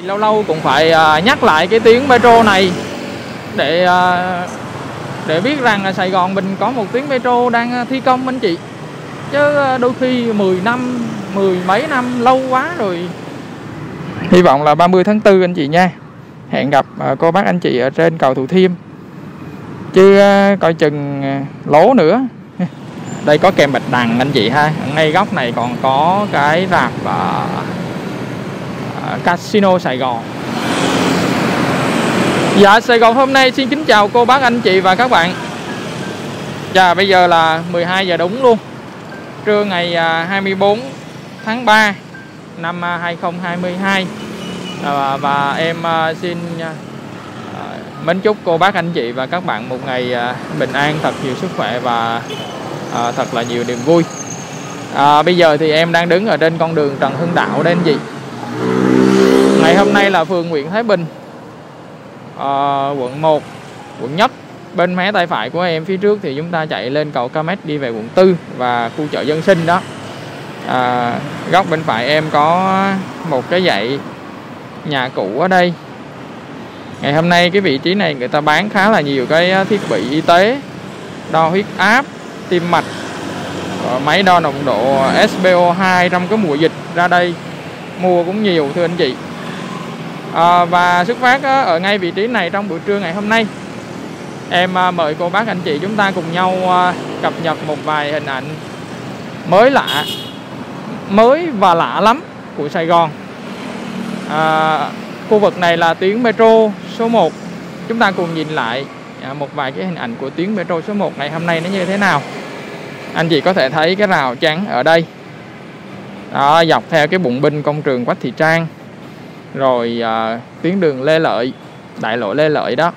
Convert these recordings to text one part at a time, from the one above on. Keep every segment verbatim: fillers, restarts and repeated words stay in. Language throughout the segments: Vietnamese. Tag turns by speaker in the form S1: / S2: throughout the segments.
S1: lâu lâu cũng phải uh, nhắc lại cái tuyến metro này để uh, để biết rằng là Sài Gòn mình có một tuyến metro đang thi công anh chị. Chứ đôi khi mười năm, mười mấy năm lâu quá rồi. Hy vọng là ba mươi tháng tư anh chị nha. Hẹn gặp uh, cô bác anh chị ở trên cầu Thủ Thiêm. Chứ uh, coi chừng uh, lố nữa. Đây có kèm bạch đằng anh chị ha. Ngay góc này còn có cái rạp uh, uh, Casino Sài Gòn. Dạ, Sài Gòn hôm nay xin kính chào cô bác anh chị và các bạn. Dạ, bây giờ là mười hai giờ đúng luôn. Trưa ngày hai mươi bốn tháng ba năm hai không hai hai. à, Và em xin mến chúc cô bác anh chị và các bạn một ngày bình an, thật nhiều sức khỏe và à, thật là nhiều niềm vui. à, Bây giờ thì em đang đứng ở trên con đường Trần Hưng Đạo đây anh chị. Ngày hôm nay là phường Nguyễn Thái Bình, à, quận một, quận Nhất. Bên mé tay phải của em phía trước thì chúng ta chạy lên cầu Camet đi về quận tư và khu chợ Dân Sinh đó. à, Góc bên phải em có một cái dãy nhà cũ ở đây. Ngày hôm nay cái vị trí này người ta bán khá là nhiều cái thiết bị y tế, đo huyết áp, tim mạch, máy đo nồng độ S p O hai trong cái mùa dịch ra đây mua cũng nhiều thưa anh chị. à, Và xuất phát ở ngay vị trí này trong buổi trưa ngày hôm nay, em mời cô bác anh chị chúng ta cùng nhau cập nhật một vài hình ảnh mới lạ, mới và lạ lắm của Sài Gòn. à, Khu vực này là tuyến metro số một. Chúng ta cùng nhìn lại một vài cái hình ảnh của tuyến metro số một ngày hôm nay nó như thế nào. Anh chị có thể thấy cái rào chắn ở đây đó, dọc theo cái bụng binh công trường Quách Thị Trang, rồi à, tuyến đường Lê Lợi, đại lộ Lê Lợi đó.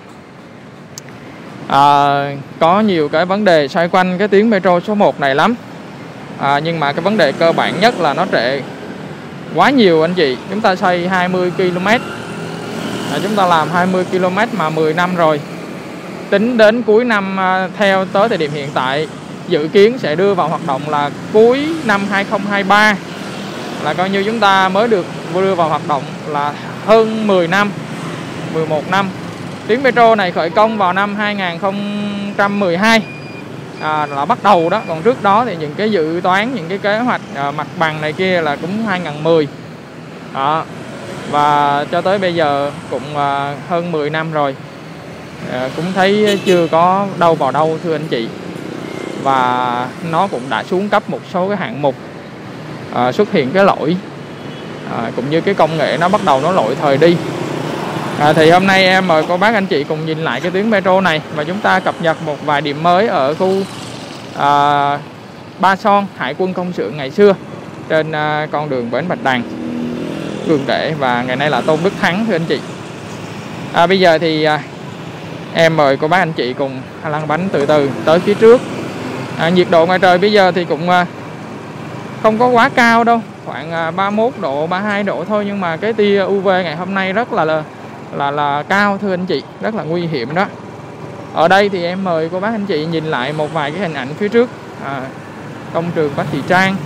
S1: À, có nhiều cái vấn đề xoay quanh cái tuyến metro số một này lắm. à, Nhưng mà cái vấn đề cơ bản nhất là nó trễ quá nhiều anh chị. Chúng ta xây hai mươi ki lô mét, à, chúng ta làm hai mươi ki lô mét mà mười năm rồi. Tính đến cuối năm, à, theo tới thời điểm hiện tại dự kiến sẽ đưa vào hoạt động là cuối năm hai không hai ba, là coi như chúng ta mới được đưa vào hoạt động là hơn mười năm, mười một năm. Tuyến metro này khởi công vào năm hai không một hai, à, là bắt đầu đó. Còn trước đó thì những cái dự toán, những cái kế hoạch à, mặt bằng này kia là cũng hai không một không đó. Và cho tới bây giờ cũng à, hơn mười năm rồi, à, cũng thấy chưa có đâu vào đâu thưa anh chị. Và nó cũng đã xuống cấp một số cái hạng mục, à, xuất hiện cái lỗi, à, cũng như cái công nghệ nó bắt đầu nó lỗi thời đi. À, thì hôm nay em mời cô bác anh chị cùng nhìn lại cái tuyến metro này và chúng ta cập nhật một vài điểm mới ở khu à, Ba Son, Hải quân công xưởng ngày xưa, trên à, con đường Bến Bạch Đằng, Cường Để và ngày nay là Tôn Đức Thắng thưa anh chị. à, Bây giờ thì à, em mời cô bác anh chị cùng lăn bánh từ từ tới phía trước. à, Nhiệt độ ngoài trời bây giờ thì cũng à, không có quá cao đâu, khoảng à, ba mươi mốt độ, ba mươi hai độ thôi. Nhưng mà cái tia u vê ngày hôm nay rất là là là là cao thưa anh chị, rất là nguy hiểm đó. Ở đây thì em mời cô bác anh chị nhìn lại một vài cái hình ảnh phía trước, à, công trường Quách Thị Trang.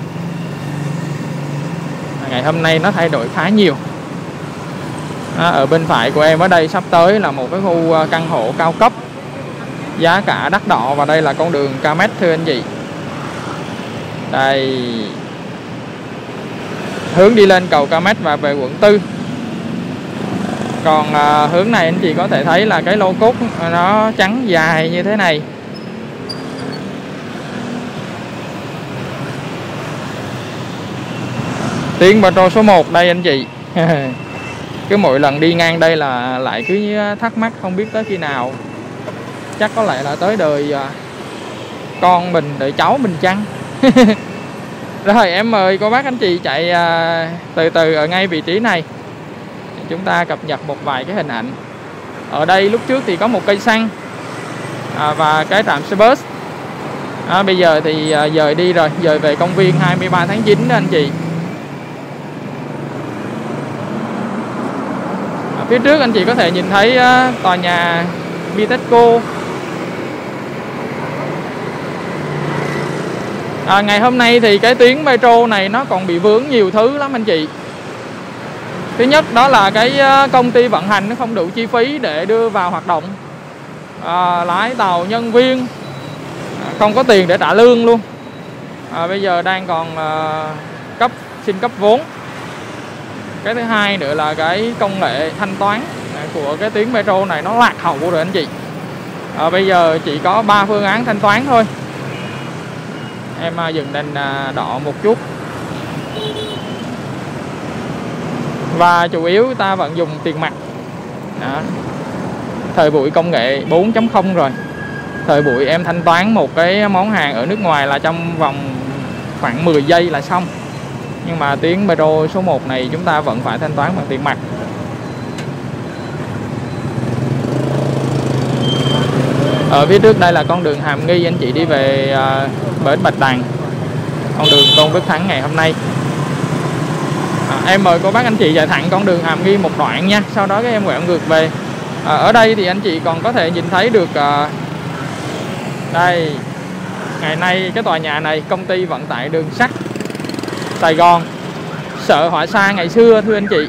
S1: à, ngày hôm nay nó thay đổi khá nhiều. à, ở bên phải của em ở đây sắp tới là một cái khu căn hộ cao cấp, giá cả đắt đỏ, và đây là con đường Camet thưa anh chị. Đây, hướng đi lên cầu Camet và về quận tư. Còn à, hướng này anh chị có thể thấy là cái lô cốt nó trắng dài như thế này. Tuyến metro số một đây anh chị. Cứ mỗi lần đi ngang đây là lại cứ thắc mắc không biết tới khi nào. Chắc có lẽ là tới đời à, con mình, đợi cháu mình chăng. Rồi em mời cô bác anh chị chạy à, từ từ ở ngay vị trí này. Chúng ta cập nhật một vài cái hình ảnh. Ở đây lúc trước thì có một cây xăng à, và cái trạm xe bus. à, Bây giờ thì à, dời đi rồi, dời về công viên hai mươi ba tháng chín đó anh chị. à, Phía trước anh chị có thể nhìn thấy à, tòa nhà Bitexco. à, Ngày hôm nay thì cái tuyến metro này nó còn bị vướng nhiều thứ lắm anh chị. Thứ nhất đó là cái công ty vận hành nó không đủ chi phí để đưa vào hoạt động. À, lái tàu, nhân viên không có tiền để trả lương luôn. À, bây giờ đang còn à, cấp xin cấp vốn. Cái thứ hai nữa là cái công nghệ thanh toán của cái tuyến metro này nó lạc hậu rồi anh chị. À, bây giờ chỉ có ba phương án thanh toán thôi. Em à, dừng đèn à, đỏ một chút. Và chủ yếu ta vẫn dùng tiền mặt. Đó. Thời buổi công nghệ bốn chấm không rồi. Thời buổi em thanh toán một cái món hàng ở nước ngoài là trong vòng khoảng mười giây là xong. Nhưng mà tuyến metro số một này chúng ta vẫn phải thanh toán bằng tiền mặt. Ở phía trước đây là con đường Hàm Nghi, anh chị đi về uh, bến Bạch Đằng, con đường Tôn Đức Thắng ngày hôm nay. À, em mời cô bác anh chị chạy thẳng con đường Hàm Nghi một đoạn nha, sau đó các em quẹo ngược về. À, ở đây thì anh chị còn có thể nhìn thấy được uh, đây, ngày nay cái tòa nhà này công ty vận tải đường sắt Sài Gòn, Sở Hỏa Xa ngày xưa thưa anh chị.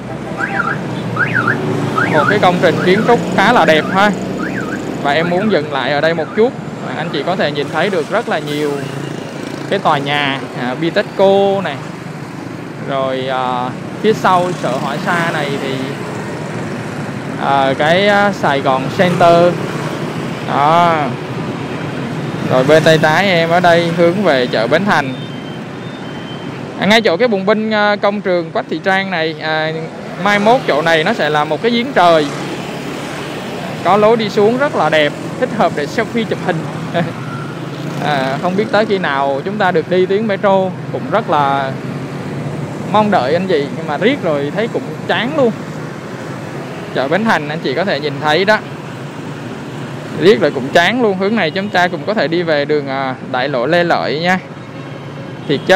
S1: Một cái công trình kiến trúc khá là đẹp ha. Và em muốn dừng lại ở đây một chút, anh chị có thể nhìn thấy được rất là nhiều cái tòa nhà, à, Bitexco này, rồi à, phía sau Sở Hỏa Xa này thì à, cái à, Sài Gòn Center đó. Rồi bên tay trái em ở đây hướng về chợ Bến Thành. À, ngay chỗ cái bùng binh à, công trường Quách Thị Trang này, à, mai mốt chỗ này nó sẽ là một cái giếng trời, có lối đi xuống rất là đẹp, thích hợp để selfie chụp hình. À, không biết tới khi nào chúng ta được đi tuyến metro, cũng rất là mong đợi anh chị, nhưng mà riết rồi thấy cũng chán luôn. Chợ Bến Thành anh chị có thể nhìn thấy đó, riết rồi cũng chán luôn. Hướng này chúng ta cũng có thể đi về đường đại lộ Lê Lợi nha. Thiệt chứ,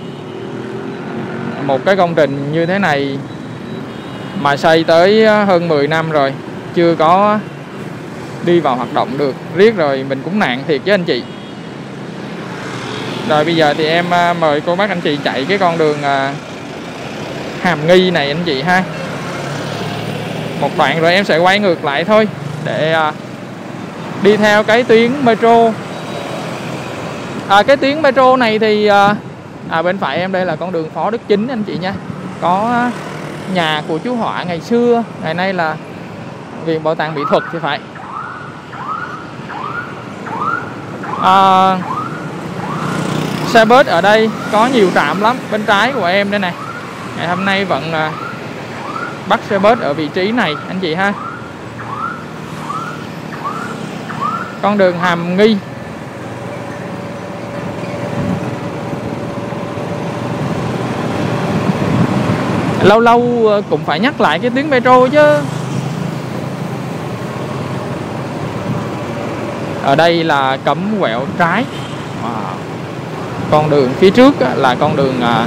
S1: một cái công trình như thế này mà xây tới hơn mười năm rồi chưa có đi vào hoạt động được, riết rồi mình cũng nản thiệt chứ anh chị. Rồi bây giờ thì em mời cô bác anh chị chạy cái con đường Hàm Nghi này anh chị ha. Một đoạn rồi em sẽ quay ngược lại thôi để đi theo cái tuyến metro. À, cái tuyến metro này thì à, bên phải em đây là con đường Phó Đức Chính anh chị nha. Có nhà của chú Họa ngày xưa, ngày nay là Viện Bảo tàng Mỹ thuật thì phải. À, xe bus ở đây có nhiều trạm lắm. Bên trái của em đây này, ngày hôm nay vẫn à, bắt xe bus ở vị trí này anh chị ha. Con đường Hàm Nghi. Lâu lâu cũng phải nhắc lại cái tuyến metro chứ. Ở đây là cấm quẹo trái. À, con đường phía trước là con đường à,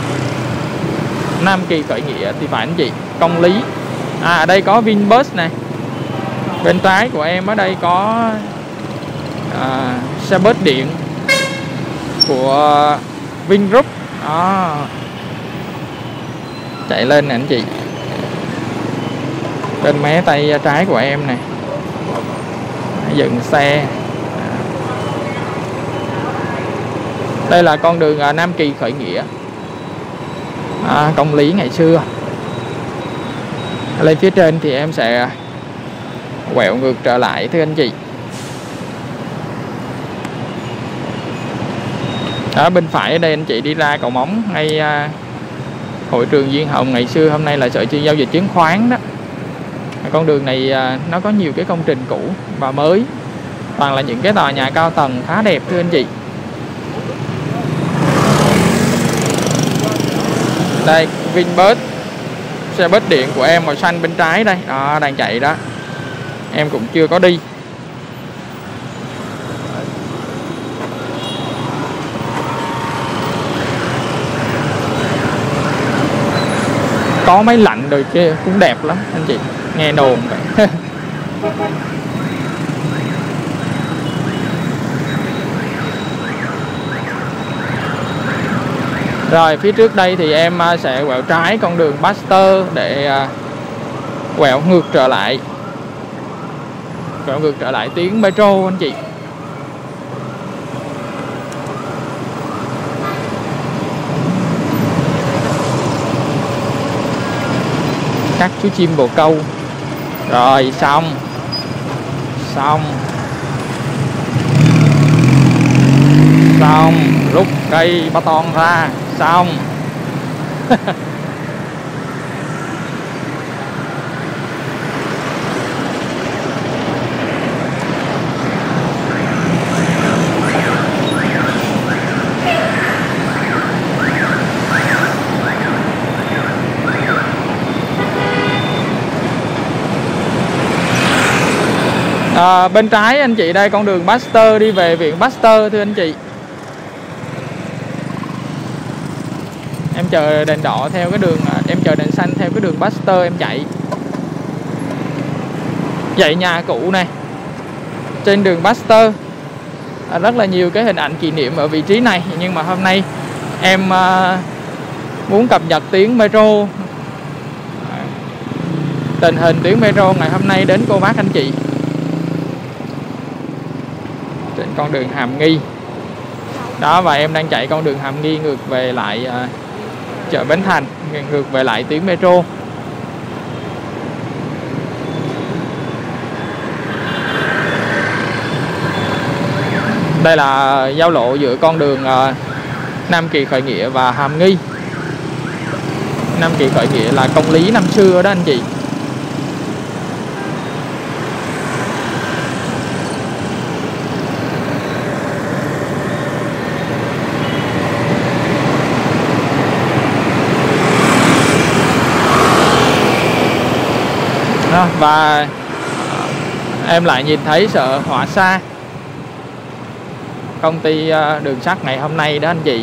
S1: Nam Kỳ Khởi Nghĩa thì phải anh chị, Công Lý. À, ở đây có Vinbus này. Bên trái của em ở đây có à, xe bus điện của Vingroup. À, chạy lên nè anh chị. Bên mé tay trái của em này dựng xe. Đây là con đường Nam Kỳ Khởi Nghĩa, à, Công Lý ngày xưa. Lên phía trên thì em sẽ quẹo ngược trở lại thưa anh chị. Ở bên phải ở đây anh chị đi ra cầu Móng, ngay à, hội trường Diên Hồng ngày xưa, hôm nay là sở giao dịch chứng khoán đó. Con đường này à, nó có nhiều cái công trình cũ và mới, toàn là những cái tòa nhà cao tầng khá đẹp thưa anh chị. Đây Vinbus, xe bus điện của em màu xanh bên trái đây đó, đang chạy đó. Em cũng chưa có đi. Có máy lạnh rồi chứ cũng đẹp lắm anh chị, nghe đồn vậy. Rồi phía trước đây thì em sẽ quẹo trái con đường Baxter để quẹo ngược trở lại, quẹo ngược trở lại tuyến metro anh chị. Các chú chim bồ câu. Rồi xong. Xong. Xong. Rút cây ba ton ra. Xong. À, bên trái anh chị đây con đường Baxter đi về viện Baxter thưa anh chị. Em chờ đèn đỏ theo cái đường, em chờ đèn xanh theo cái đường Baxter em chạy. Dãy nhà cũ này trên đường Baxter, à, rất là nhiều cái hình ảnh kỷ niệm ở vị trí này. Nhưng mà hôm nay em à, muốn cập nhật tuyến metro, à, tình hình tuyến metro ngày hôm nay đến cô bác anh chị trên con đường Hàm Nghi đó. Và em đang chạy con đường Hàm Nghi ngược về lại à, chợ Bến Thành, ngược về lại tuyến metro. Đây là giao lộ giữa con đường uh, Nam Kỳ Khởi Nghĩa và Hàm Nghi. Nam Kỳ Khởi Nghĩa là công lý năm xưa đó anh chị. Đó, và em lại nhìn thấy Sở Hỏa Sa, công ty đường sắt ngày hôm nay đó anh chị.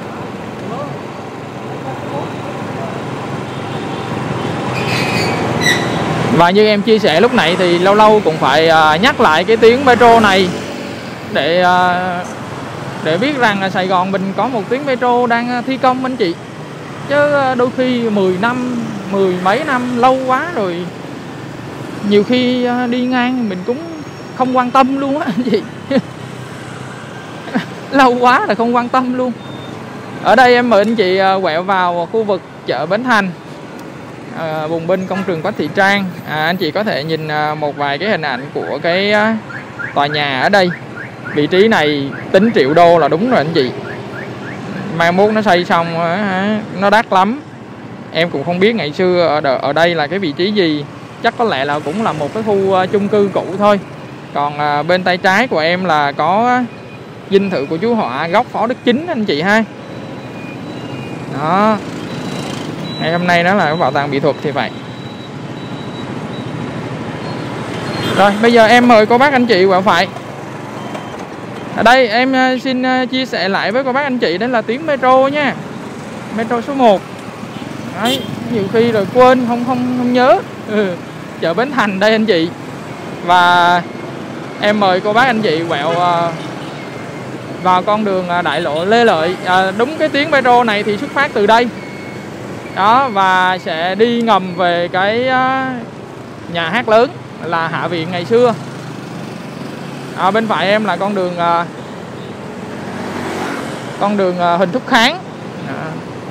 S1: Và như em chia sẻ lúc nãy thì lâu lâu cũng phải nhắc lại cái tuyến metro này để để biết rằng Sài Gòn mình có một tuyến metro đang thi công anh chị. Chứ đôi khi mười năm, mười mấy năm lâu quá rồi, nhiều khi đi ngang mình cũng không quan tâm luôn á anh chị. Lâu quá là không quan tâm luôn. Ở đây em mời anh chị quẹo vào khu vực chợ Bến Thành, à, bùng binh công trường Quách Thị Trang. à, Anh chị có thể nhìn một vài cái hình ảnh của cái tòa nhà ở đây. Vị trí này tính triệu đô là đúng rồi anh chị. Mai mốt nó xây xong nó đắt lắm. Em cũng không biết ngày xưa ở đây là cái vị trí gì. Chắc có lẽ là cũng là một cái khu chung cư cũ thôi. Còn à, bên tay trái của em là có dinh thự của chú Họa, góc Phó Đức Chính anh chị ha. Đó. Ngày hôm nay đó là cái bảo tàng mỹ thuật thì vậy. Rồi bây giờ em mời cô bác anh chị quẹo phải. Ở đây em xin chia sẻ lại với cô bác anh chị, đó là tuyến metro nha. Metro số một. Đấy, nhiều khi rồi quên không không không nhớ. Ừ. Chợ Bến Thành đây anh chị. Và em mời cô bác anh chị quẹo vào con đường đại lộ Lê Lợi. à, Đúng cái tuyến metro này thì xuất phát từ đây đó, và sẽ đi ngầm về cái nhà hát lớn là Hạ Viện ngày xưa. à, Bên phải em là con đường Con đường Huỳnh Thúc Kháng. à.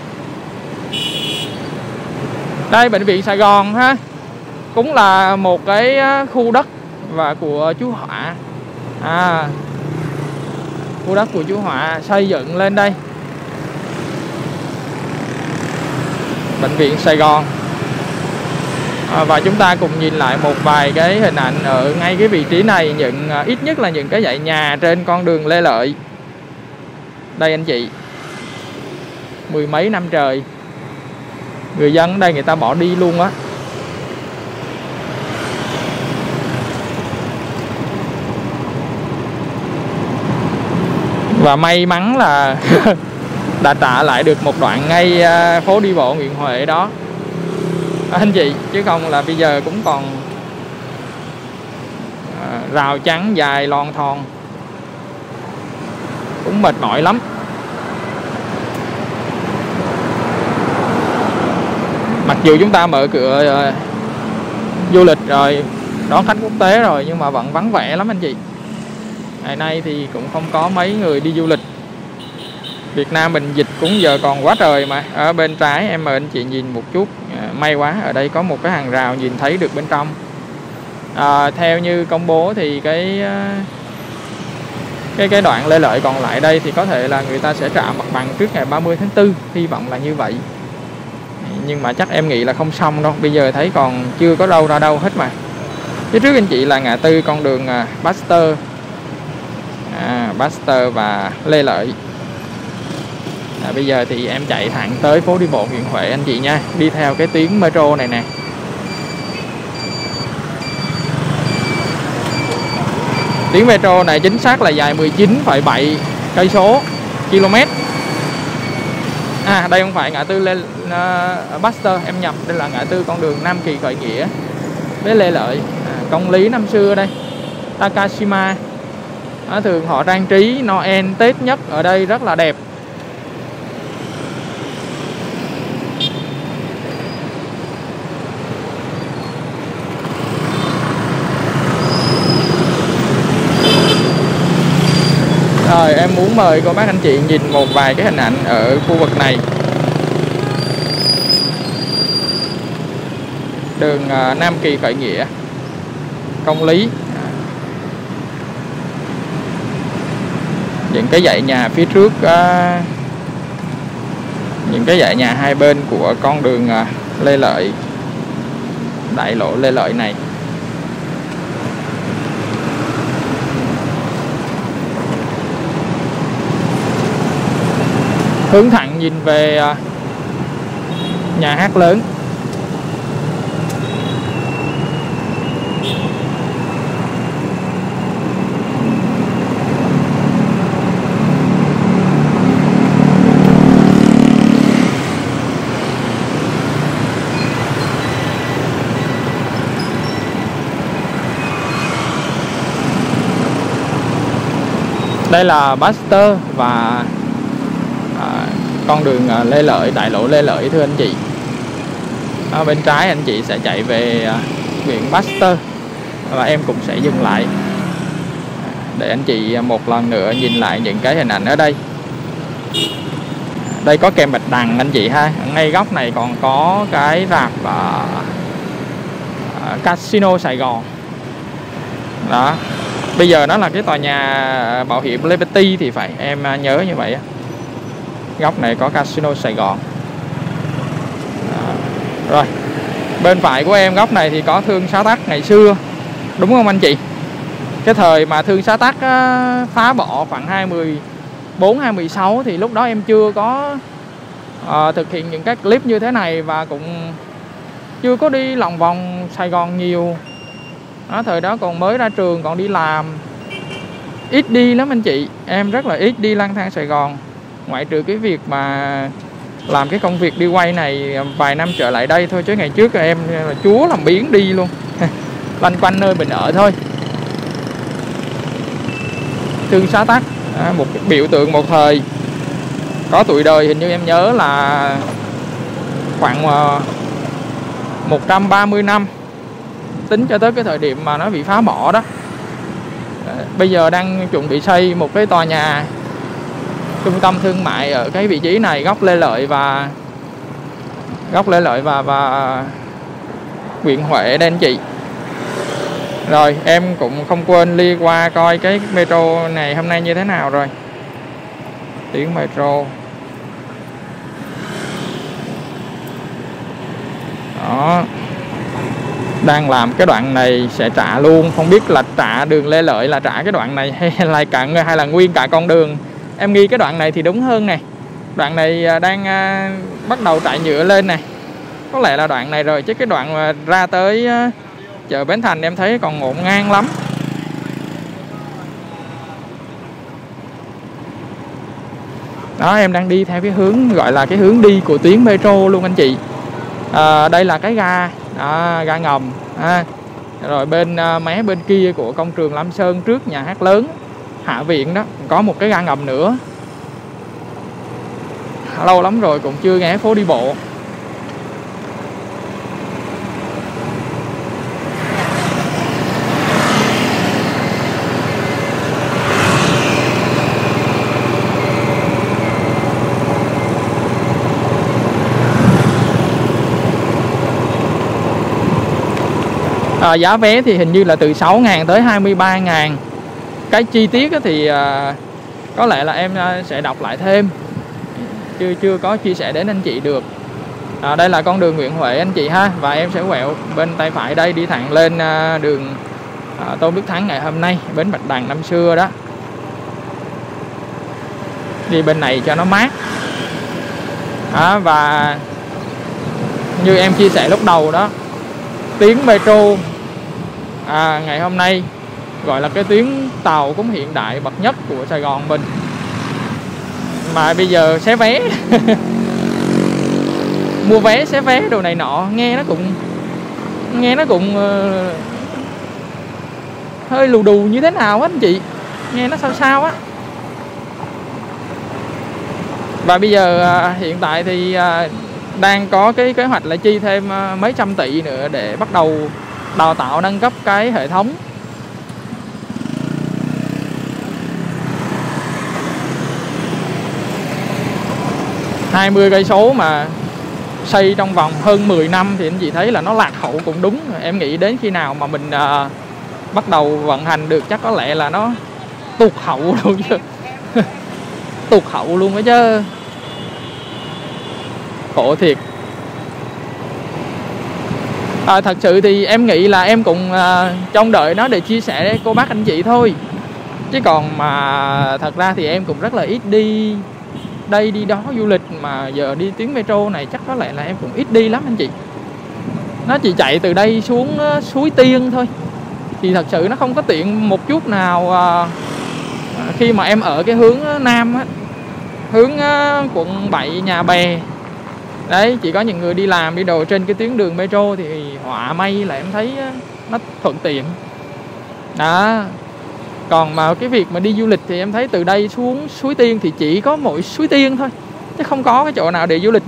S1: Đây bệnh viện Sài Gòn ha, cũng là một cái khu đất và của chú Họa. à, Khu đất của chú Họa xây dựng lên đây. Bệnh viện Sài Gòn. à, Và chúng ta cùng nhìn lại một vài cái hình ảnh ở ngay cái vị trí này, những ít nhất là những cái dãy nhà trên con đường Lê Lợi. Đây anh chị, mười mấy năm trời người dân ở đây người ta bỏ đi luôn á. Và may mắn là đã trả lại được một đoạn ngay phố đi bộ Nguyễn Huệ đó anh chị, chứ không là bây giờ cũng còn rào chắn dài lon thon, cũng mệt mỏi lắm. dù chúng ta mở cửa uh, du lịch rồi, đón khách quốc tế rồi, nhưng mà vẫn vắng vẻ lắm anh chị. Ngày nay thì cũng không có mấy người đi du lịch. Việt Nam mình dịch cũng giờ còn quá trời mà. Ở bên trái em mời anh chị nhìn một chút. À, may quá, ở đây có một cái hàng rào nhìn thấy được bên trong. À, theo như công bố thì cái cái cái đoạn Lê Lợi còn lại đây thì có thể là người ta sẽ trả mặt bằng trước ngày ba mươi tháng tư, hy vọng là như vậy. Nhưng mà chắc em nghĩ là không xong đâu, bây giờ thấy còn chưa có đâu ra đâu hết mà. Phía trước anh chị là ngã tư con đường Baxter, à, Baxter và Lê Lợi. À, bây giờ thì em chạy thẳng tới phố đi bộ Nguyễn Huệ anh chị nha, đi theo cái tuyến metro này nè. Tuyến metro này chính xác là dài mười chín phẩy bảy cây số km. À, đây không phải ngã tư Lê uh, Baxter, em nhầm, đây là ngã tư con đường Nam Kỳ Khởi Nghĩa với Lê Lợi. À, công lý năm xưa đây, Takashima. À, thường họ trang trí Noel, Tết nhất ở đây rất là đẹp. Rồi em muốn mời cô bác anh chị nhìn một vài cái hình ảnh ở khu vực này. Đường uh, Nam Kỳ Khởi Nghĩa, Công Lý. Những cái dãy nhà phía trước, uh, những cái dãy nhà hai bên của con đường uh, Lê Lợi, đại lộ Lê Lợi này. Hướng thẳng nhìn về uh, nhà hát lớn. Đây là Baxter và à, con đường à, Lê Lợi, đại lộ Lê Lợi thưa anh chị. À, bên trái anh chị sẽ chạy về à, huyện Baxter và em cũng sẽ dừng lại để anh chị một lần nữa nhìn lại những cái hình ảnh ở đây. Đây có kèm bạch đằng anh chị ha. Ngay góc này còn có cái rạp à, à, Casino Sài Gòn. Đó. Bây giờ nó là cái tòa nhà bảo hiểm Liberty thì phải, em nhớ như vậy. Góc này có Casino Sài Gòn. À, rồi bên phải của em góc này thì có Thương Xá Tắc ngày xưa, đúng không anh chị? Cái thời mà Thương Xá Tắc á, phá bỏ khoảng hai mươi bốn hai mươi sáu thì lúc đó em chưa có à, thực hiện những cái clip như thế này và cũng chưa có đi lòng vòng Sài Gòn nhiều. Đó, thời đó còn mới ra trường, còn đi làm, ít đi lắm anh chị. Em rất là ít đi lang thang Sài Gòn, ngoại trừ cái việc mà làm cái công việc đi quay này vài năm trở lại đây thôi, chứ ngày trước em là chúa làm biếng đi luôn. Lanh quanh nơi mình ở thôi. Thương Xá Tắc, à, một cái biểu tượng một thời, có tuổi đời hình như em nhớ là khoảng uh, một trăm ba mươi năm, tính cho tới cái thời điểm mà nó bị phá bỏ đó. Bây giờ đang chuẩn bị xây một cái tòa nhà trung tâm thương mại ở cái vị trí này, góc Lê Lợi và góc Lê Lợi và và Nguyễn Huệ đây anh chị. Rồi em cũng không quên đi qua coi cái metro này hôm nay như thế nào rồi. Tuyến metro đó, đang làm cái đoạn này sẽ trả luôn, không biết là trả đường Lê Lợi là trả cái đoạn này hay là cả hay là nguyên cả con đường. Em nghi cái đoạn này thì đúng hơn này. Đoạn này đang uh, bắt đầu trải nhựa lên này, có lẽ là đoạn này rồi, chứ cái đoạn mà ra tới uh, chợ Bến Thành em thấy còn ngổn ngang lắm. Đó, em đang đi theo cái hướng gọi là cái hướng đi của tuyến metro luôn anh chị. À, đây là cái ga, à, ga ngầm. À, rồi bên uh, mé bên kia của công trường Lam Sơn trước nhà hát lớn Hạ Viện đó có một cái ga ngầm nữa. Lâu lắm rồi cũng chưa ghé phố đi bộ. À, giá vé thì hình như là từ sáu ngàn tới hai mươi ba ngàn. Cái chi tiết thì à, có lẽ là em sẽ đọc lại thêm, chưa chưa có chia sẻ đến anh chị được. À, đây là con đường Nguyễn Huệ anh chị ha, và em sẽ quẹo bên tay phải đây đi thẳng lên à, đường à, Tôn Đức Thắng ngày hôm nay, bến Bạch Đằng năm xưa đó. Đi bên này cho nó mát. À, và như em chia sẻ lúc đầu đó, tuyến metro à, ngày hôm nay gọi là cái tuyến tàu cũng hiện đại bậc nhất của Sài Gòn mình. Mà bây giờ xé vé mua vé xé vé đồ này nọ, nghe nó cũng nghe nó cũng uh, hơi lù đù như thế nào á anh chị, nghe nó sao sao á. Và bây giờ uh, hiện tại thì uh, đang có cái kế hoạch là chi thêm uh, mấy trăm tỷ nữa để bắt đầu đào tạo nâng cấp cái hệ thống. hai mươi cây số mà xây trong vòng hơn mười năm thì anh chị thấy là nó lạc hậu cũng đúng. Em nghĩ đến khi nào mà mình uh, bắt đầu vận hành được chắc có lẽ là nó tụt hậu luôn chứ. Tụt hậu luôn đó chứ. Khổ thiệt. À, thật sự thì em nghĩ là em cũng uh, trông đợi nó để chia sẻ với cô bác anh chị thôi. Chứ còn mà thật ra thì em cũng rất là ít đi đây đi đó du lịch, mà giờ đi tuyến metro này chắc có lẽ là em cũng ít đi lắm anh chị. Nó chỉ chạy từ đây xuống uh, Suối Tiên thôi, thì thật sự nó không có tiện một chút nào. Uh, khi mà em ở cái hướng uh, Nam á, hướng uh, quận bảy Nhà Bè đấy, chỉ có những người đi làm đi đồ trên cái tuyến đường metro thì họa may là em thấy uh, nó thuận tiện đó. Còn mà cái việc mà đi du lịch thì em thấy từ đây xuống Suối Tiên thì chỉ có mỗi Suối Tiên thôi, chứ không có cái chỗ nào để du lịch.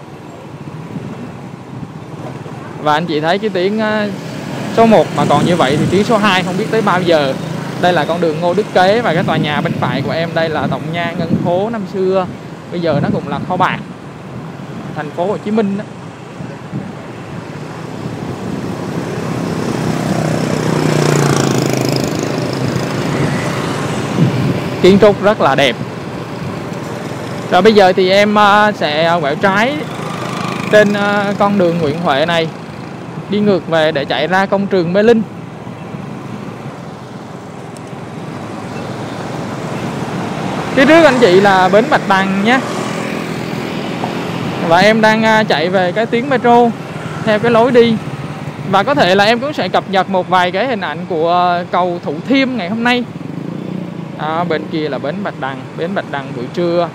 S1: Và anh chị thấy cái tuyến số một mà còn như vậy thì tuyến số hai không biết tới bao giờ. Đây là con đường Ngô Đức Kế, và cái tòa nhà bên phải của em đây là Tổng Nha Ngân Phố năm xưa, bây giờ nó cũng là kho bạc thành phố Hồ Chí Minh đó. Kiến trúc rất là đẹp. Rồi bây giờ thì em sẽ quẹo trái trên con đường Nguyễn Huệ này, đi ngược về để chạy ra công trường Mê Linh. Phía trước anh chị là bến Bạch Đằng nhé. Và em đang chạy về cái tuyến metro theo cái lối đi. Và có thể là em cũng sẽ cập nhật một vài cái hình ảnh của cầu Thủ Thiêm ngày hôm nay. À, bên kia là bến Bạch Đằng, bến Bạch Đằng buổi trưa.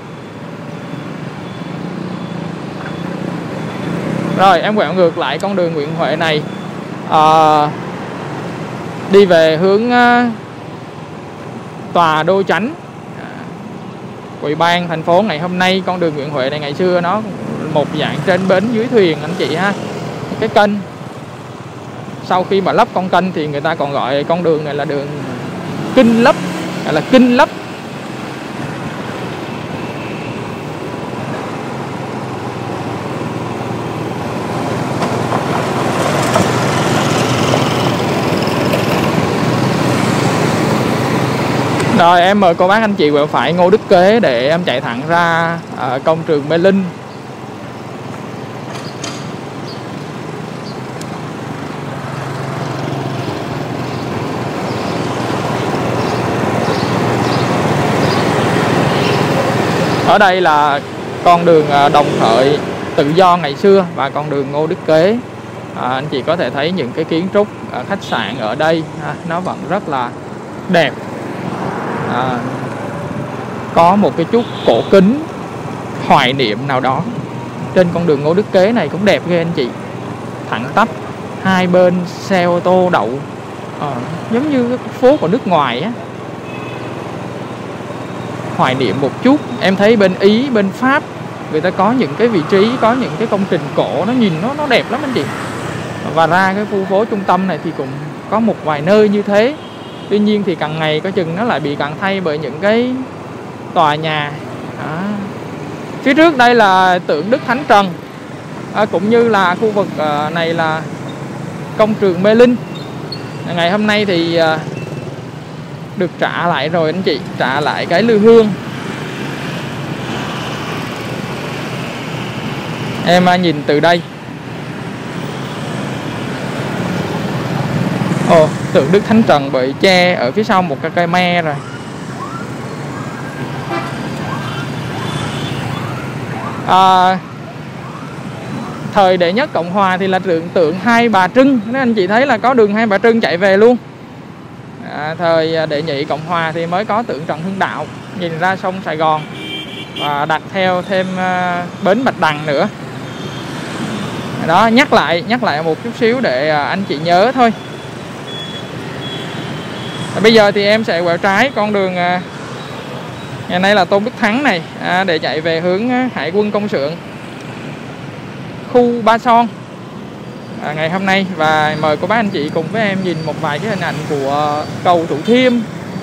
S1: Rồi em quẹo ngược lại con đường Nguyễn Huệ này, à, đi về hướng uh, tòa Đô Chánh, à, Ủy ban thành phố ngày hôm nay. Con đường Nguyễn Huệ này ngày xưa nó một dạng trên bến dưới thuyền anh chị ha, cái kênh. Sau khi mà lắp con kênh thì người ta còn gọi con đường này là đường Kinh Lấp, gọi là Kinh Lấp. Rồi em mời cô bác anh chị quẹo phải Ngô Đức Kế để em chạy thẳng ra ở công trường Mê Linh. Ở đây là con đường Đồng Khởi Tự Do ngày xưa và con đường Ngô Đức Kế. À, anh chị có thể thấy những cái kiến trúc khách sạn ở đây à, nó vẫn rất là đẹp. À, có một cái chút cổ kính hoài niệm nào đó. Trên con đường Ngô Đức Kế này cũng đẹp ghê anh chị, thẳng tắp, hai bên xe ô tô đậu, à, giống như cái phố của nước ngoài á. Hoài niệm một chút. Em thấy bên Ý, bên Pháp người ta có những cái vị trí, có những cái công trình cổ, nó nhìn nó nó đẹp lắm anh chị. Và ra cái khu phố trung tâm này thì cũng có một vài nơi như thế. Tuy nhiên thì càng ngày có chừng nó lại bị cạn thay bởi những cái tòa nhà. Đó. Phía trước đây là tượng Đức Thánh Trần, à, cũng như là khu vực này là công trường Mê Linh. Ngày hôm nay thì được trả lại rồi anh chị, trả lại cái lư hương. Em nhìn từ đây. Ồ, tượng Đức Thánh Trần bị che ở phía sau một cái cây me rồi. À, thời Đệ Nhất Cộng Hòa thì là tượng tượng Hai Bà Trưng, nên anh chị thấy là có đường Hai Bà Trưng chạy về luôn. À, thời Đệ Nhị Cộng Hòa thì mới có tượng Trần Hưng Đạo nhìn ra sông Sài Gòn và đặt theo thêm uh, bến Bạch Đằng nữa. Đó, nhắc lại nhắc lại một chút xíu để uh, anh chị nhớ thôi. À, bây giờ thì em sẽ quẹo trái con đường uh, ngày nay là Tôn Đức Thắng này, à, để chạy về hướng uh, Hải Quân Công Xưởng, khu Ba Son. À, ngày hôm nay, và mời cô bác anh chị cùng với em nhìn một vài cái hình ảnh của cầu Thủ Thiêm.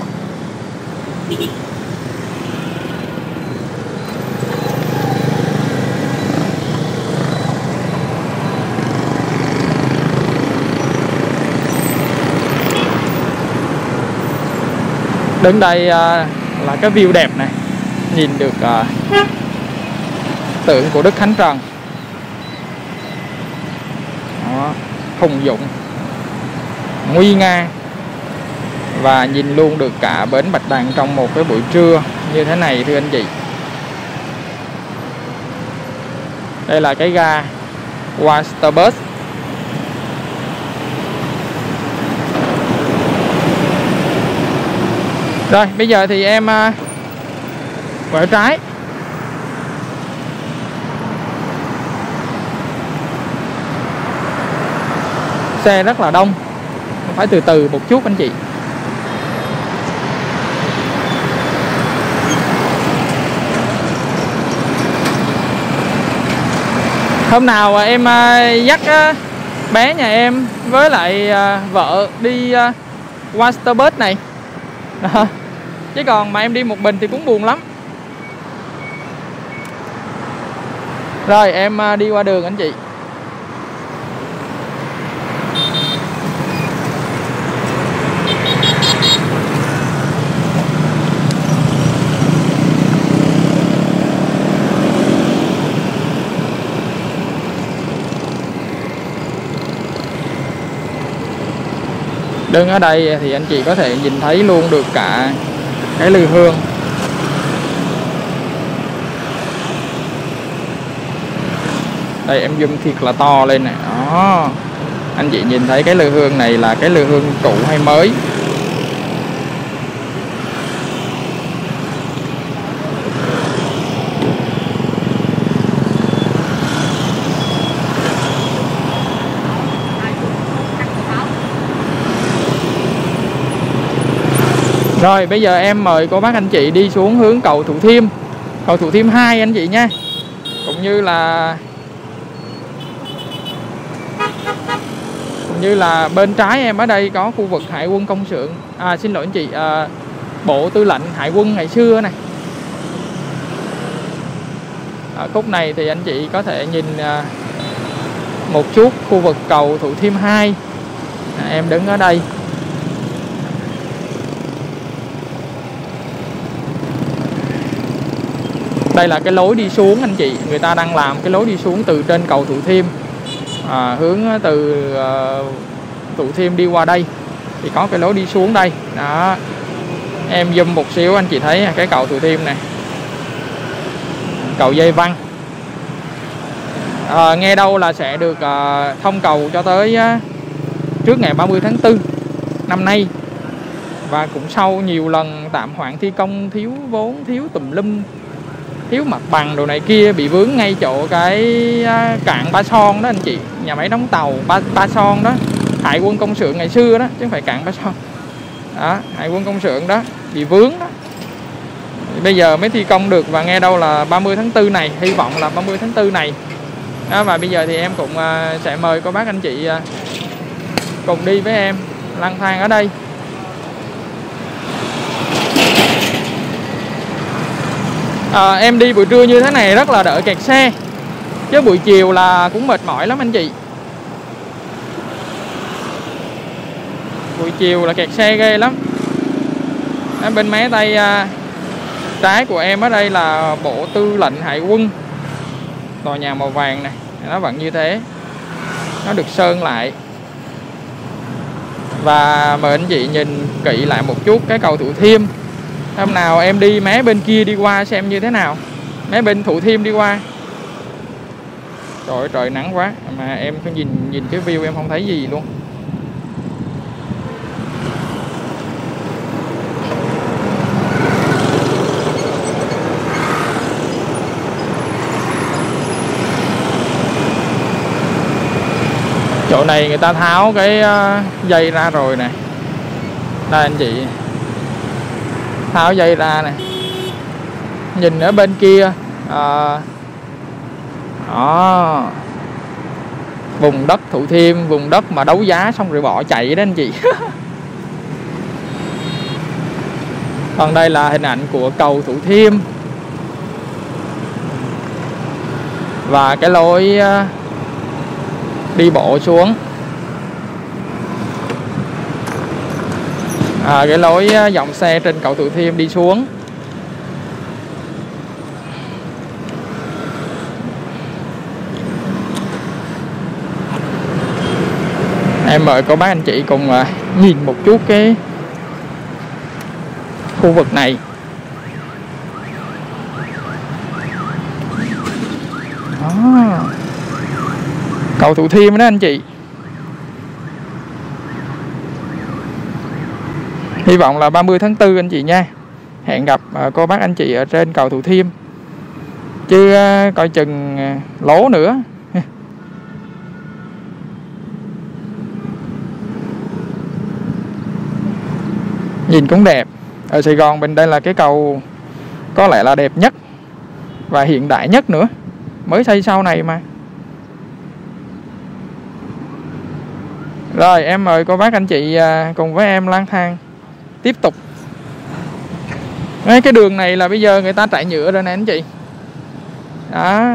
S1: Đứng đây à, là cái view đẹp này, nhìn được à, tượng của Đức Thánh Trần. Đó, hùng dũng, nguy nga, và nhìn luôn được cả bến Bạch Đằng trong một cái buổi trưa như thế này thưa anh chị. Đây là cái ga Waterbus. Rồi bây giờ thì em uh, quẹo trái. Xe rất là đông, phải từ từ một chút anh chị. Hôm nào em dắt bé nhà em với lại vợ đi Waterbus này đó. Chứ còn mà em đi một mình thì cũng buồn lắm. Rồi em đi qua đường anh chị. Đứng ở đây thì anh chị có thể nhìn thấy luôn được cả cái lư hương. Đây em zoom thiệt là to lên nè. Đó, anh chị nhìn thấy cái lư hương này là cái lư hương cũ hay mới. Rồi bây giờ em mời cô bác anh chị đi xuống hướng cầu Thủ Thiêm, cầu Thủ Thiêm hai anh chị nha. Cũng như là Cũng như là bên trái em ở đây có khu vực Hải Quân Công Xưởng. À xin lỗi anh chị, à, Bộ Tư lệnh Hải Quân ngày xưa này. Ở khúc này thì anh chị có thể nhìn à, một chút khu vực cầu Thủ Thiêm hai. À, em đứng ở đây. Đây là cái lối đi xuống anh chị. Người ta đang làm cái lối đi xuống từ trên cầu Thủ Thiêm, à, hướng từ uh, Thủ Thiêm đi qua đây thì có cái lối đi xuống đây. Đó, em zoom một xíu anh chị thấy cái cầu Thủ Thiêm này, cầu dây văng. À, nghe đâu là sẽ được uh, thông cầu cho tới uh, trước ngày ba mươi tháng tư năm nay. Và cũng sau nhiều lần tạm hoãn thi công, thiếu vốn, thiếu tùm lum, thiếu mặt bằng đồ này kia, bị vướng ngay chỗ cái cảng Ba Son đó anh chị, nhà máy đóng tàu Ba, Ba Son đó, Hải Quân Công Xưởng ngày xưa đó, chứ không phải cảng Ba Son đó, Hải Quân Công Xưởng đó, bị vướng đó. Bây giờ mới thi công được, và nghe đâu là ba mươi tháng tư này, hy vọng là ba mươi tháng tư này đó. Và bây giờ thì em cũng sẽ mời cô bác anh chị cùng đi với em lang thang ở đây. À, em đi buổi trưa như thế này rất là đỡ kẹt xe, chứ buổi chiều là cũng mệt mỏi lắm anh chị. Buổi chiều là kẹt xe ghê lắm. Ở bên mé tay à, trái của em ở đây là Bộ Tư lệnh Hải quân. Tòa nhà màu vàng này, nó vẫn như thế. Nó được sơn lại. Và mời anh chị nhìn kỹ lại một chút cái cầu Thủ Thiêm. Hôm nào em đi mé bên kia đi qua xem như thế nào. Mé bên Thủ Thiêm đi qua. Trời ơi, trời nắng quá mà em cứ nhìn nhìn cái view em không thấy gì luôn. Chỗ này người ta tháo cái dây ra rồi nè. Đây anh chị, tháo dây ra nè. Nhìn ở bên kia à, đó, vùng đất Thủ Thiêm, vùng đất mà đấu giá xong rồi bỏ chạy đó anh chị. Còn đây là hình ảnh của cầu Thủ Thiêm. Và cái lối đi bộ xuống, à, cái lối dòng xe trên cầu Thủ Thiêm đi xuống. Em mời cô bác anh chị cùng uh, nhìn một chút cái khu vực này. Đó, cầu Thủ Thiêm đó anh chị. Hy vọng là ba mươi tháng tư anh chị nha. Hẹn gặp uh, cô bác anh chị ở trên cầu Thủ Thiêm. Chứ uh, coi chừng uh, lố nữa. Nhìn cũng đẹp. Ở Sài Gòn bên đây là cái cầu có lẽ là đẹp nhất và hiện đại nhất nữa. Mới xây sau này mà. Rồi em mời cô bác anh chị cùng với em lang thang tiếp tục. Cái đường này là bây giờ người ta trải nhựa rồi nè anh chị. Đó.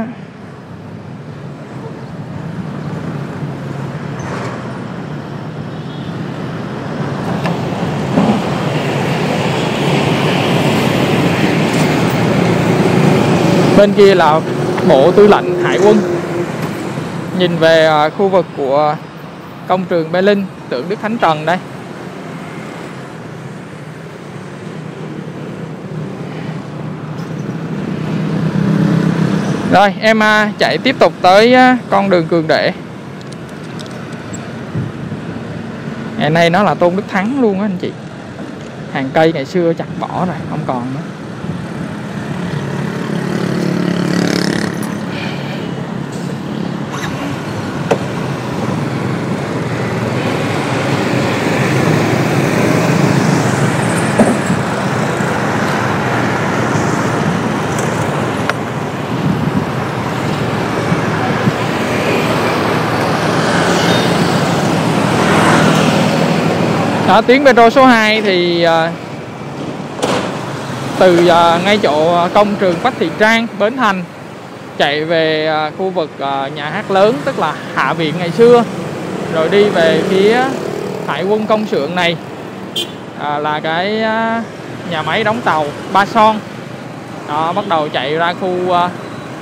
S1: Bên kia là Bộ Tư lệnh Hải quân. Nhìn về khu vực của công trường Mê Linh, tượng Đức Thánh Trần đây. Rồi em chạy tiếp tục tới con đường Cường Đệ. Ngày nay nó là Tôn Đức Thắng luôn á anh chị. Hàng cây ngày xưa chặt bỏ rồi, không còn nữa. Đó, tuyến metro số hai thì uh, từ uh, ngay chỗ công trường Quách Thị Trang, Bến Thành chạy về uh, khu vực uh, nhà hát lớn, tức là Hạ Viện ngày xưa, rồi đi về phía Hải quân công xưởng này uh, là cái uh, nhà máy đóng tàu Ba Son. Đó, bắt đầu chạy ra khu uh, uh,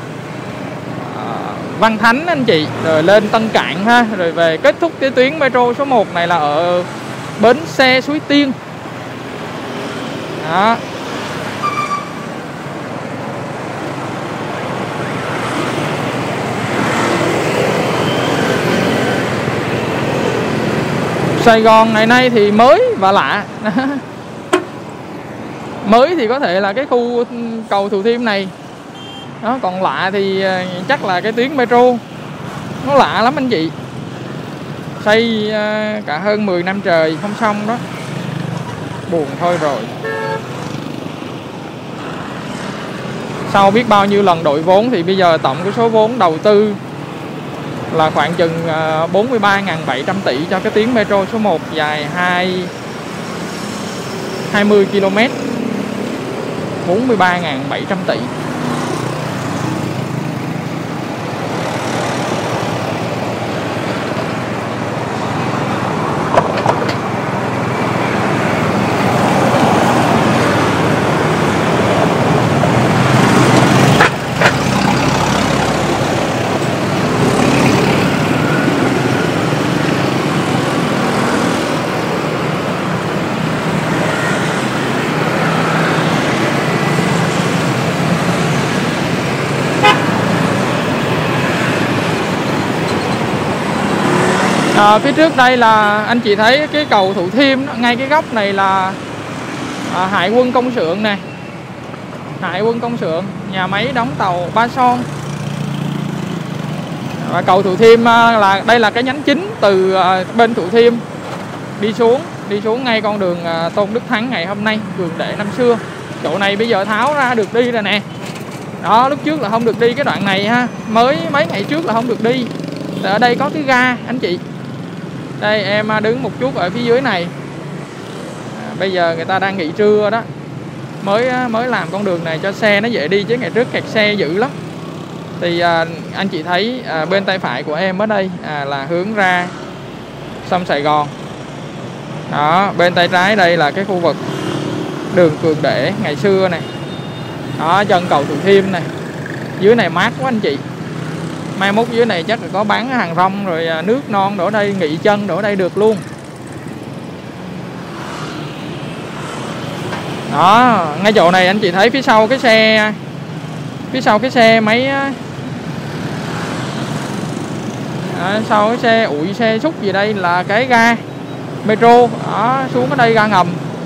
S1: Văn Thánh anh chị, rồi lên Tân Cảng ha, rồi về kết thúc cái tuyến metro số một này là ở bến xe Suối Tiên. Đó. Sài Gòn ngày nay thì mới và lạ. Mới thì có thể là cái khu cầu Thủ Thiêm này. Đó, còn lạ thì chắc là cái tuyến metro. Nó lạ lắm anh chị. Xây cả hơn mười năm trời không xong đó. Buồn thôi rồi. Sau biết bao nhiêu lần đội vốn thì bây giờ tổng cái số vốn đầu tư là khoảng chừng bốn mươi ba nghìn bảy trăm tỷ cho cái tuyến metro số một dài hai mươi ki lô mét. bốn mươi ba nghìn bảy trăm tỷ. À, phía trước đây là anh chị thấy cái cầu Thủ Thiêm, ngay cái góc này là à, Hải quân công xưởng nè. Hải quân công xưởng, nhà máy đóng tàu Ba Son. Và cầu Thủ Thiêm là đây là cái nhánh chính từ à, bên Thủ Thiêm đi xuống, đi xuống ngay con đường à, Tôn Đức Thắng ngày hôm nay, Cường Đệ năm xưa. Chỗ này bây giờ tháo ra được đi rồi nè. Đó, lúc trước là không được đi cái đoạn này ha, mới mấy ngày trước là không được đi. Ở đây có cái ga anh chị. Đây em đứng một chút ở phía dưới này. À, bây giờ người ta đang nghỉ trưa đó. Mới mới làm con đường này cho xe nó dễ đi, chứ ngày trước kẹt xe dữ lắm. Thì à, anh chị thấy à, bên tay phải của em ở đây à, là hướng ra sông Sài Gòn. Đó, bên tay trái đây là cái khu vực đường Cường Đệ ngày xưa này. Đó, chân cầu Thủ Thiêm này. Dưới này mát quá anh chị. Mai mốt dưới này chắc là có bán hàng rong rồi nước non đổ đây, nghỉ chân đổ đây được luôn. Đó, ngay chỗ này anh chị thấy phía sau cái xe, phía sau cái xe máy, à, sau cái xe ủi xe xúc gì đây là cái ga metro. Đó, xuống ở đây ga ngầm.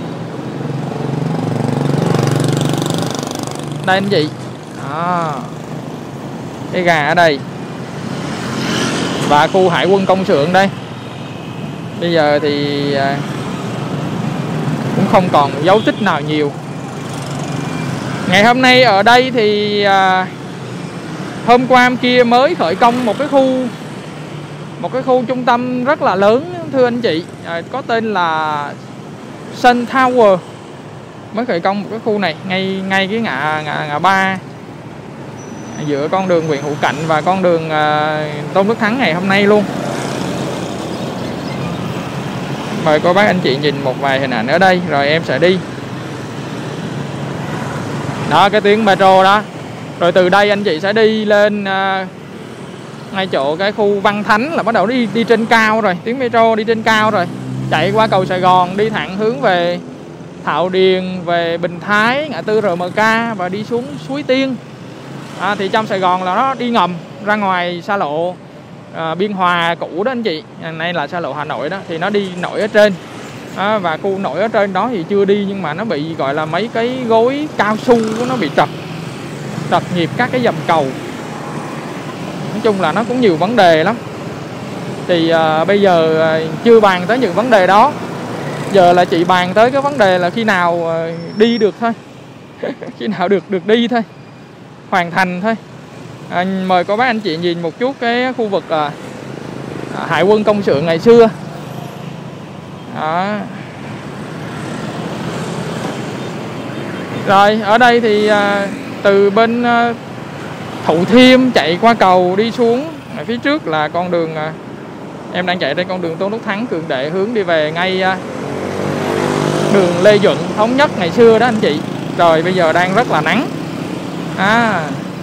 S1: Đây anh chị. Đó, cái ga ở đây. Và khu Hải quân công xưởng đây. Bây giờ thì cũng không còn dấu tích nào nhiều. Ngày hôm nay ở đây thì à, hôm qua hôm kia mới khởi công một cái khu một cái khu trung tâm rất là lớn thưa anh chị, à, có tên là Sun Tower. Mới khởi công một cái khu này ngay ngay cái ngã ngã, ngã ba giữa con đường Nguyễn Hữu Cảnh và con đường à, Tôn Đức Thắng ngày hôm nay luôn. Mời cô bác anh chị nhìn một vài hình ảnh ở đây rồi em sẽ đi. Đó, cái tuyến metro đó. Rồi từ đây anh chị sẽ đi lên uh, ngay chỗ cái khu Văn Thánh là bắt đầu đi đi trên cao rồi, tuyến metro đi trên cao rồi. Chạy qua cầu Sài Gòn đi thẳng hướng về Thảo Điền, về Bình Thái, ngã tư rờ em ca và đi xuống Suối Tiên. À, thì trong Sài Gòn là nó đi ngầm ra ngoài xa lộ à, Biên Hòa cũ đó anh chị. Này là xa lộ Hà Nội đó, thì nó đi nổi ở trên. À, và khu nổi ở trên đó thì chưa đi, nhưng mà nó bị gọi là mấy cái gối cao su nó bị trật trật nhịp các cái dầm cầu. Nói chung là nó cũng nhiều vấn đề lắm. Thì à, bây giờ à, chưa bàn tới những vấn đề đó. Giờ là chị bàn tới cái vấn đề là khi nào à, đi được thôi. Khi nào được được đi thôi, hoàn thành thôi. À, mời cô bác anh chị nhìn một chút cái khu vực à, Hải quân công xưởng ngày xưa. Đó. Rồi ở đây thì à, từ bên à, Thủ Thiêm chạy qua cầu đi xuống. Ở phía trước là con đường à, em đang chạy trên con đường Tôn Đức Thắng Cường Đệ hướng đi về ngay à, đường Lê Duẩn Thống Nhất ngày xưa đó anh chị. Trời bây giờ đang rất là nắng. À,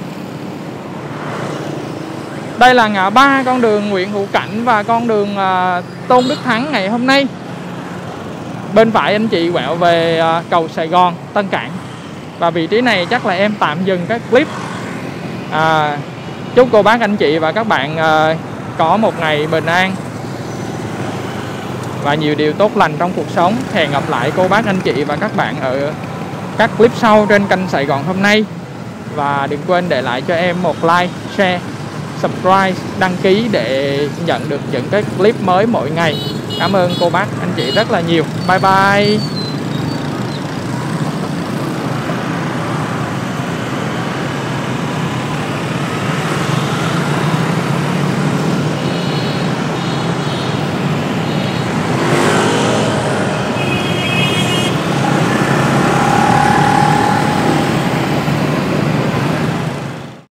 S1: đây là ngã ba con đường Nguyễn Hữu Cảnh và con đường à, Tôn Đức Thắng ngày hôm nay. Bên phải anh chị quẹo về à, cầu Sài Gòn, Tân Cảng. Và vị trí này chắc là em tạm dừng cái clip. à, Chúc cô bác anh chị và các bạn à, có một ngày bình an và nhiều điều tốt lành trong cuộc sống. Hẹn gặp lại cô bác anh chị và các bạn ở các clip sau trên kênh Sài Gòn hôm nay. Và đừng quên để lại cho em một like, share, subscribe, đăng ký để nhận được những cái clip mới mỗi ngày. Cảm ơn cô bác anh chị rất là nhiều. Bye bye.